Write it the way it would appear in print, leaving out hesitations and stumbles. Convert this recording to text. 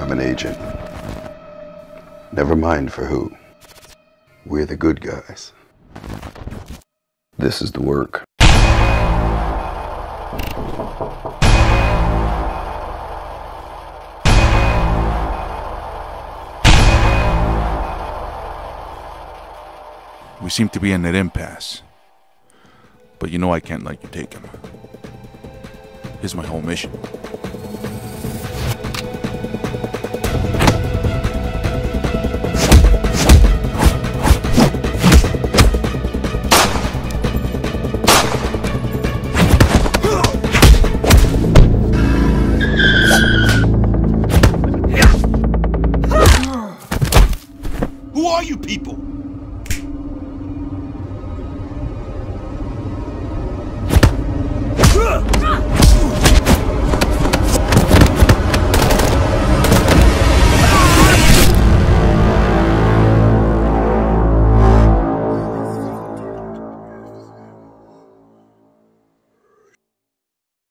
I'm an agent. Never mind for who. We're the good guys. This is the work. We seem to be in an impasse. But you know I can't let you take him. Here's my whole mission. Who are you people?